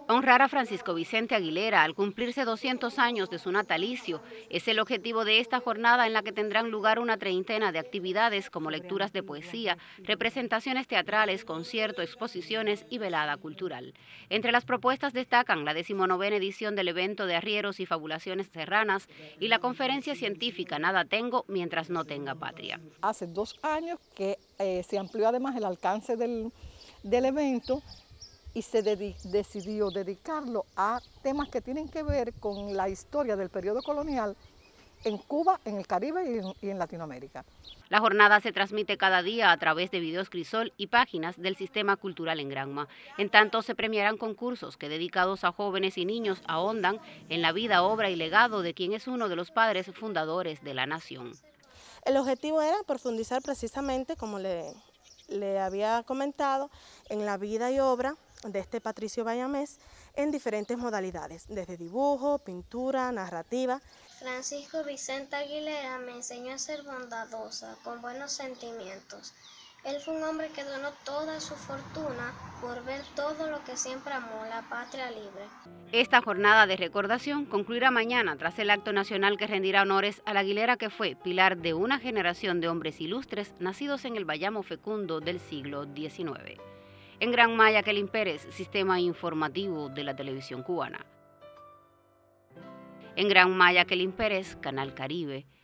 Honrar a Francisco Vicente Aguilera al cumplirse 200 años de su natalicio es el objetivo de esta jornada, en la que tendrán lugar una treintena de actividades como lecturas de poesía, representaciones teatrales, conciertos, exposiciones y velada cultural. Entre las propuestas destacan la 19ª edición del evento de arrieros y fabulaciones serranas y la conferencia científica Nada tengo mientras no tenga patria. Hace 2 años que se amplió además el alcance del evento y se decidió dedicarlo a temas que tienen que ver con la historia del periodo colonial en Cuba, en el Caribe y en Latinoamérica. La jornada se transmite cada día a través de videos Crisol y páginas del Sistema Cultural en Granma. En tanto, se premiarán concursos que, dedicados a jóvenes y niños, ahondan en la vida, obra y legado de quien es uno de los padres fundadores de la nación. El objetivo era profundizar precisamente, como le había comentado, en la vida y obra de este Patricio Bayamés en diferentes modalidades, desde dibujo, pintura, narrativa. Francisco Vicente Aguilera me enseñó a ser bondadosa, con buenos sentimientos. Él fue un hombre que donó toda su fortuna por ver todo lo que siempre amó, la patria libre. Esta jornada de recordación concluirá mañana tras el acto nacional que rendirá honores a la Aguilera, que fue pilar de una generación de hombres ilustres nacidos en el Bayamo fecundo del siglo XIX. En Granma, Jacqueline Pérez, Sistema Informativo de la Televisión Cubana. En Granma, Jacqueline Pérez, Canal Caribe.